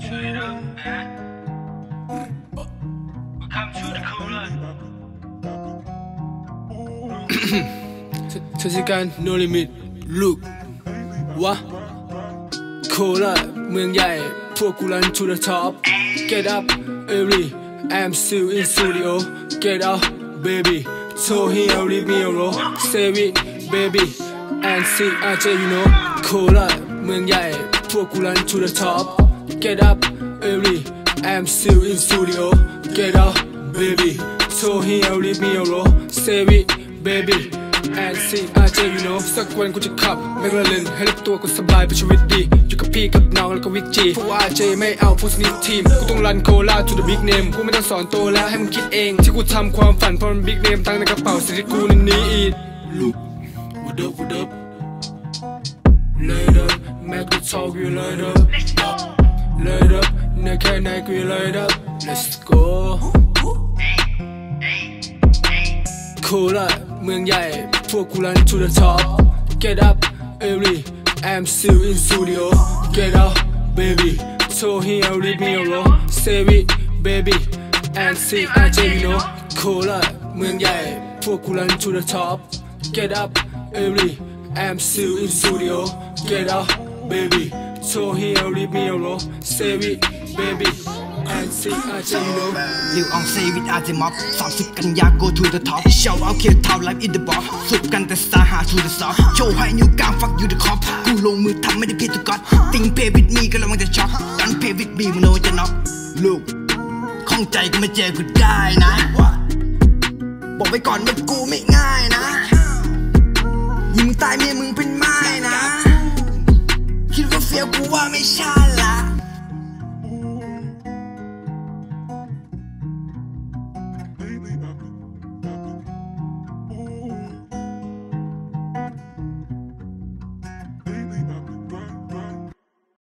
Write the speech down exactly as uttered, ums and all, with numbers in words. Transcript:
เทศกาล No Limit ลูกวะโคราชเมืองใหญ่พวกกูรัน to the top Get up every I'm still in studio Get out baby So here leave me alone Save it baby and see อาเจ you know โคราชเมืองใหญ่พวกกูรัน to the top Get up every I'm still in studio Get out baby So here leave me alone Save it baby and see อาเจ you know สักวันกูจะขับแมคลาเรนให้รถตัวกูสบายไปชีวิตดีอยู่กับพี่กับน้องแล้วก็วิกจีพวกอาเจไม่เอาพวกสนิททีมกูต้องรันโคราช to the big name กูไม่ต้องสอนโตแล้วให้มึงคิดเองที่กูทำความฝันเพราะมัน big name ตั้งในกระเป๋าสิทธิ์กูนั้นนี้อีกลูก what up what up light up แม็กกู talk you light up light up ในแค่ไหนกู light up let's goโคราชเมืองใหญ่พวกกูรัน to the top Get up every I'm still in studio Get out baby So here leave me alone Save it baby and see อาเจ you know โคราชเมืองใหญ่พวกกูรัน to the top Get up every I'm still in studio Get out baby So here leave me alone Save it baby and see อาเจ you know ลิวอองเซวิตอาร์ติม็อบสามสิบกันยา go to the top เชาเอาเคียวทาวไลฟ์อินเดอะบ็อกสุดกันแต่สาหา to the top โชว์ให้นิ้วกลาง fuck you the cop กูลงมือทำไม่ได้เพียรตุกัด think pay with me ก็ระวังจะช็อก don't pay with me มึงโนจะน็อกลูกข้องใจก็มาเจอกูได้นะบอกไว้ก่อนว่ากูไม่ง่ายนะยิงตายเมียมึงเป็นไม้นะคิดว่าเฟี้ยวกูว่าไม่ใช่ละ